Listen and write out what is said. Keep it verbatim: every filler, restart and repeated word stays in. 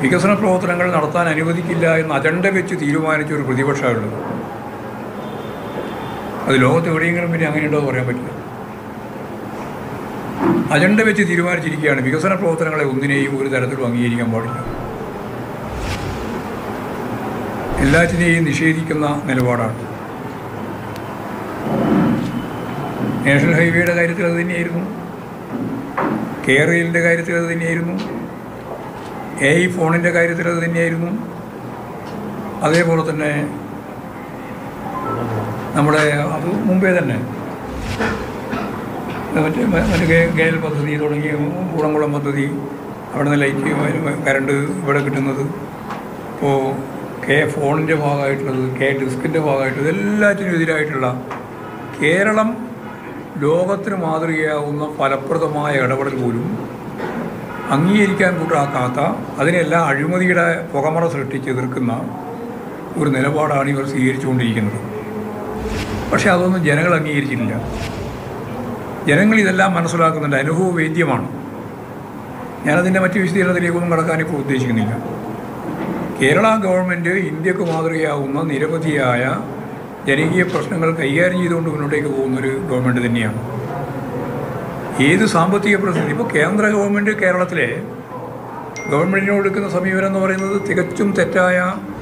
വികസന പ്രവർത്തനങ്ങൾ നടത്താൻ അനുവദിക്കില്ല എന്ന് അജണ്ട വെച്ച് തീരുമാനിച്ച ഒരു പ്രതിപക്ഷമുള്ളത്. അത് ലോകത്ത് എവിടെയെങ്കിലും പിന്നെ അങ്ങനെയുണ്ടോ എന്ന് പറയാൻ പറ്റില്ല. അജണ്ട വെച്ച് തീരുമാനിച്ചിരിക്കുകയാണ് വികസന പ്രവർത്തനങ്ങളെ ഒന്നിനെയും ഒരു തരത്തിലും അംഗീകരിക്കാൻ പാടില്ല. എല്ലാറ്റിനെയും നിഷേധിക്കുന്ന നിലപാടാണ്. നാഷണൽ ഹൈവേയുടെ കാര്യത്തിൽ അത് തന്നെയായിരുന്നു, കേരളിൻ്റെ കാര്യത്തിൽ അത് തന്നെയായിരുന്നു, എ ഐ ഫോണിൻ്റെ കാര്യത്തിൽ അത് തന്നെയായിരുന്നു. അതേപോലെ തന്നെ നമ്മുടെ അത് മുമ്പേ തന്നെ മറ്റേ മറ്റേ ഗേൽ പദ്ധതി തുടങ്ങിയ കൂടംകുളം പദ്ധതി, അവിടെ നിന്ന് ലൈറ്റ് കറണ്ട് ഇവിടെ കിട്ടുന്നത്, ഇപ്പോൾ കെ ഫോണിൻ്റെ ഭാഗമായിട്ടുള്ളത്, കെ ഡിസ്കിൻ്റെ ഭാഗമായിട്ടുള്ളത്, എല്ലാറ്റിനും എതിരായിട്ടുള്ള കേരളം ലോകത്തിന് മാതൃകയാവുന്ന ഫലപ്രദമായ ഇടപെടൽ പോലും അംഗീകരിക്കാൻ കൂട്ടാക്കാത്ത, അതിനെല്ലാം അഴിമതിയുടെ പുകമറ സൃഷ്ടിച്ച് എതിർക്കുന്ന ഒരു നിലപാടാണ് ഇവർ സ്വീകരിച്ചുകൊണ്ടിരിക്കുന്നത്. പക്ഷേ അതൊന്നും ജനങ്ങൾ അംഗീകരിച്ചിട്ടില്ല. ജനങ്ങൾ ഇതെല്ലാം മനസ്സിലാക്കുന്നുണ്ട്, അനുഭവവേദ്യമാണ്. ഞാനതിൻ്റെ മറ്റ് വിശദീകരണത്തിലേക്കൊന്നും കടക്കാനിപ്പോൾ ഉദ്ദേശിക്കുന്നില്ല. കേരള ഗവൺമെൻറ് ഇന്ത്യക്ക് മാതൃകയാവുന്ന നിരവധിയായ ജനകീയ പ്രശ്നങ്ങൾ കൈകാര്യം ചെയ്തുകൊണ്ട് മുന്നോട്ടേക്ക് പോകുന്നൊരു ഗവൺമെൻറ് തന്നെയാണ്. ഏത് സാമ്പത്തിക പ്രതിസന്ധി, ഇപ്പോൾ കേന്ദ്ര ഗവൺമെൻറ് കേരളത്തിലെ ഗവൺമെൻറ്റിനോട് എടുക്കുന്ന സമീപനം എന്ന് പറയുന്നത് തികച്ചും തെറ്റായ